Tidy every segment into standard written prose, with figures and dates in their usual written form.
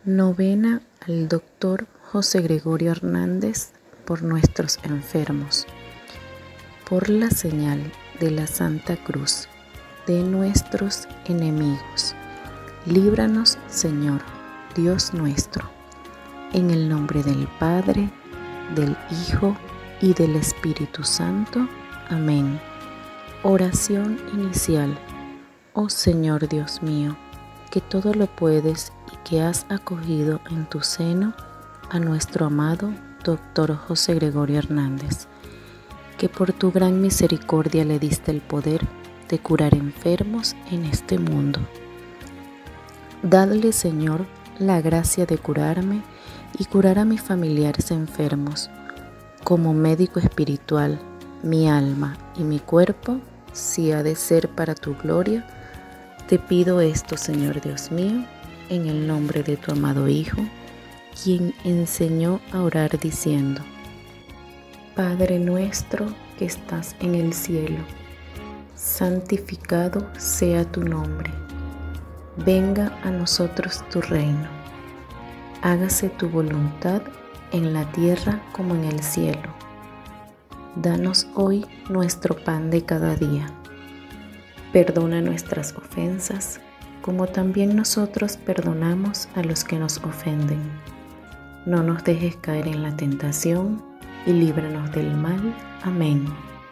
Novena al Dr. José Gregorio Hernández por nuestros enfermos. Por la señal de la Santa Cruz de nuestros enemigos, líbranos, Señor, Dios nuestro, en el nombre del Padre, del Hijo y del Espíritu Santo. Amén. Oración inicial. Oh Señor Dios mío, que todo lo puedes y que has acogido en tu seno a nuestro amado Dr. José Gregorio Hernández, que por tu gran misericordia le diste el poder de curar enfermos en este mundo. Dadle, Señor, la gracia de curarme y curar a mis familiares enfermos. Como médico espiritual, mi alma y mi cuerpo, si ha de ser para tu gloria, te pido esto, Señor Dios mío, en el nombre de tu amado Hijo, quien enseñó a orar diciendo: Padre nuestro que estás en el cielo, santificado sea tu nombre. Venga a nosotros tu reino. Hágase tu voluntad en la tierra como en el cielo. Danos hoy nuestro pan de cada día. Perdona nuestras ofensas, como también nosotros perdonamos a los que nos ofenden. No nos dejes caer en la tentación y líbranos del mal. Amén.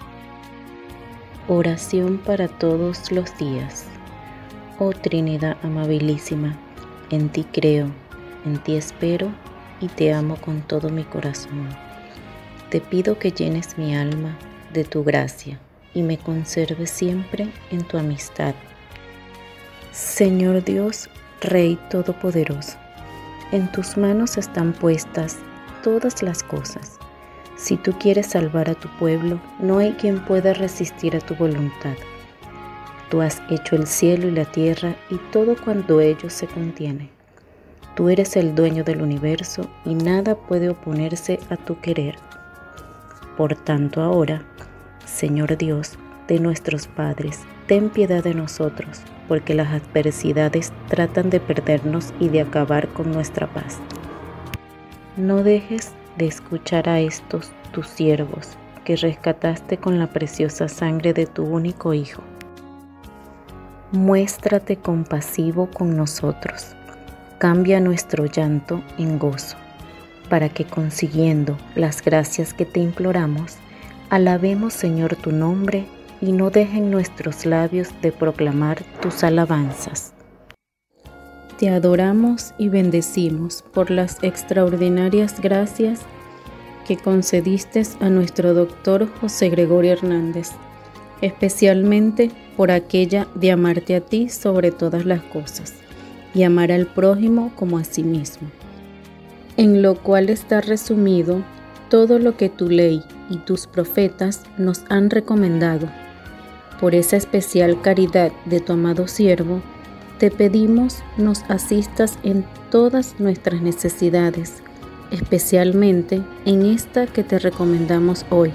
Oración para todos los días. Oh Trinidad amabilísima, en ti creo, en ti espero y te amo con todo mi corazón. Te pido que llenes mi alma de tu gracia y me conserves siempre en tu amistad. Señor Dios, Rey Todopoderoso, en tus manos están puestas todas las cosas. Si tú quieres salvar a tu pueblo, no hay quien pueda resistir a tu voluntad. Tú has hecho el cielo y la tierra y todo cuanto ellos se contiene. Tú eres el dueño del universo y nada puede oponerse a tu querer. Por tanto ahora, Señor Dios de nuestros padres, ten piedad de nosotros, porque las adversidades tratan de perdernos y de acabar con nuestra paz. No dejes de escuchar a estos tus siervos, que rescataste con la preciosa sangre de tu único Hijo. Muéstrate compasivo con nosotros, cambia nuestro llanto en gozo, para que consiguiendo las gracias que te imploramos, alabemos, Señor, tu nombre y no dejen nuestros labios de proclamar tus alabanzas. Te adoramos y bendecimos por las extraordinarias gracias que concediste a nuestro Dr. José Gregorio Hernández, especialmente por aquella de amarte a ti sobre todas las cosas y amar al prójimo como a sí mismo, en lo cual está resumido todo lo que tu ley y tus profetas nos han recomendado. Por esa especial caridad de tu amado siervo, te pedimos nos asistas en todas nuestras necesidades, especialmente en esta que te recomendamos hoy.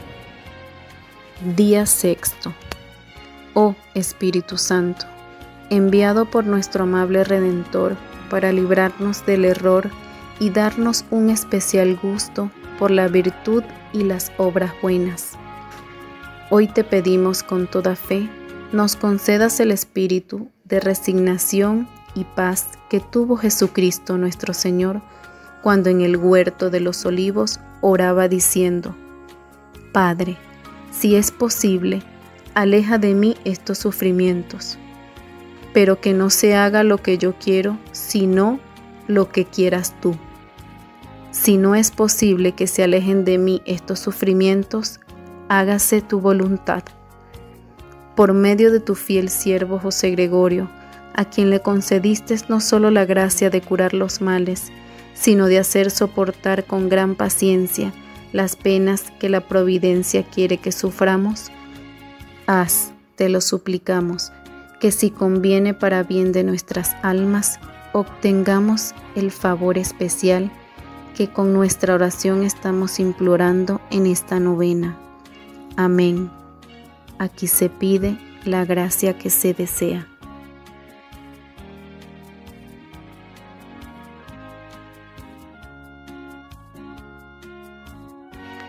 Día sexto. Oh Espíritu Santo, enviado por nuestro amable Redentor para librarnos del error y darnos un especial gusto por la virtud y las obras buenas. Hoy te pedimos con toda fe, nos concedas el espíritu de resignación y paz que tuvo Jesucristo nuestro Señor cuando en el huerto de los olivos oraba diciendo: Padre, si es posible, aleja de mí estos sufrimientos, pero que no se haga lo que yo quiero, sino lo que quieras tú. Si no es posible que se alejen de mí estos sufrimientos, hágase tu voluntad. Por medio de tu fiel siervo José Gregorio, a quien le concediste no solo la gracia de curar los males, sino de hacer soportar con gran paciencia las penas que la providencia quiere que suframos, haz, te lo suplicamos, que si conviene para bien de nuestras almas, obtengamos el favor especial que con nuestra oración estamos implorando en esta novena. Amén. Aquí se pide la gracia que se desea.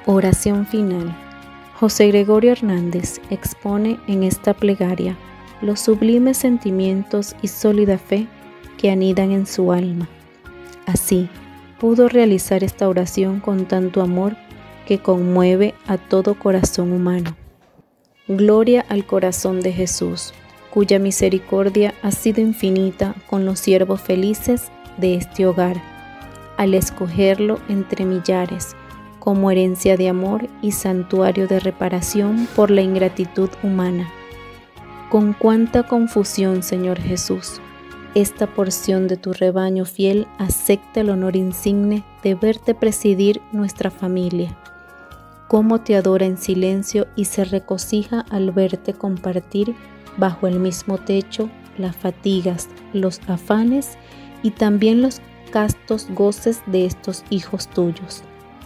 Oración final. José Gregorio Hernández expone en esta plegaria los sublimes sentimientos y sólida fe que anidan en su alma. Así, pudo realizar esta oración con tanto amor que conmueve a todo corazón humano. Gloria al corazón de Jesús, cuya misericordia ha sido infinita con los siervos felices de este hogar, al escogerlo entre millares, como herencia de amor y santuario de reparación por la ingratitud humana. Con cuánta confusión, Señor Jesús, esta porción de tu rebaño fiel acepta el honor insigne de verte presidir nuestra familia. Cómo te adora en silencio y se regocija al verte compartir bajo el mismo techo las fatigas, los afanes y también los castos goces de estos hijos tuyos.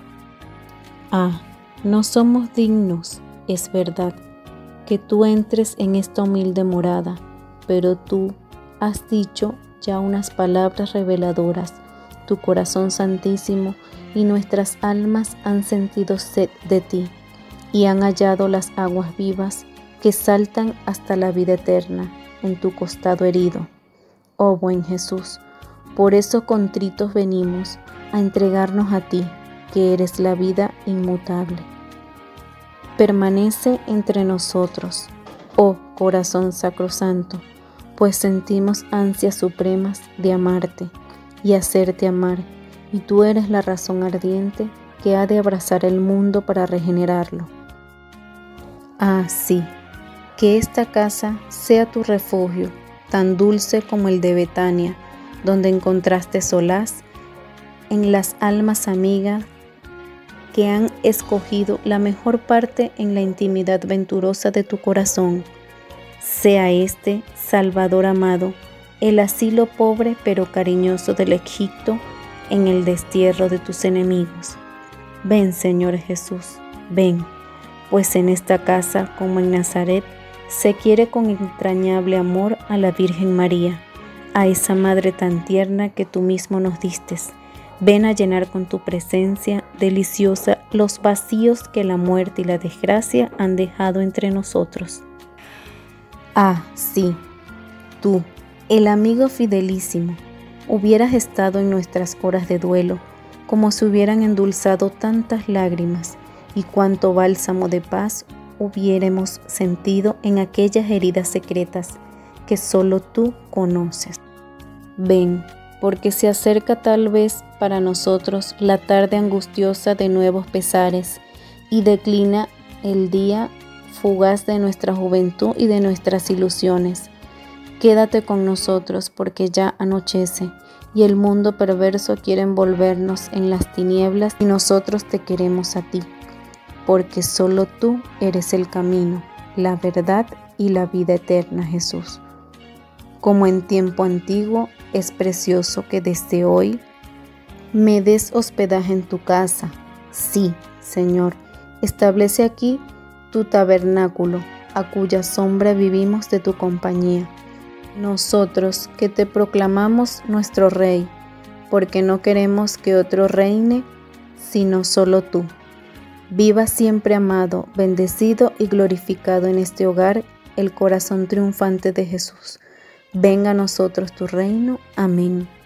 No somos dignos, es verdad, que tú entres en esta humilde morada, pero tú has dicho ya unas palabras reveladoras, tu corazón santísimo y nuestras almas han sentido sed de ti y han hallado las aguas vivas que saltan hasta la vida eterna en tu costado herido. Oh buen Jesús, por eso contritos venimos a entregarnos a ti, que eres la vida inmutable. Permanece entre nosotros, oh corazón sacrosanto, pues sentimos ansias supremas de amarte y hacerte amar, y tú eres la razón ardiente que ha de abrazar el mundo para regenerarlo. Sí, que esta casa sea tu refugio, tan dulce como el de Betania, donde encontraste solaz en las almas amigas que han escogido la mejor parte en la intimidad venturosa de tu corazón. Sea este, Salvador amado, el asilo pobre pero cariñoso del Egipto en el destierro de tus enemigos. Ven, Señor Jesús, ven, pues en esta casa, como en Nazaret, se quiere con entrañable amor a la Virgen María, a esa Madre tan tierna que tú mismo nos distes. Ven a llenar con tu presencia deliciosa los vacíos que la muerte y la desgracia han dejado entre nosotros. Sí, tú, el amigo fidelísimo, hubieras estado en nuestras horas de duelo, como se hubieran endulzado tantas lágrimas, y cuánto bálsamo de paz hubiéramos sentido en aquellas heridas secretas que solo tú conoces. Ven, porque se acerca tal vez para nosotros la tarde angustiosa de nuevos pesares y declina el día fugaz de nuestra juventud y de nuestras ilusiones. Quédate con nosotros porque ya anochece y el mundo perverso quiere envolvernos en las tinieblas y nosotros te queremos a ti, porque solo tú eres el camino, la verdad y la vida eterna, Jesús. Como en tiempo antiguo, es precioso que desde hoy me des hospedaje en tu casa. Sí, Señor, establece aquí tu tabernáculo, a cuya sombra vivimos de tu compañía. Nosotros que te proclamamos nuestro Rey, porque no queremos que otro reine, sino solo tú. Viva siempre amado, bendecido y glorificado en este hogar el corazón triunfante de Jesús. Venga a nosotros tu reino. Amén.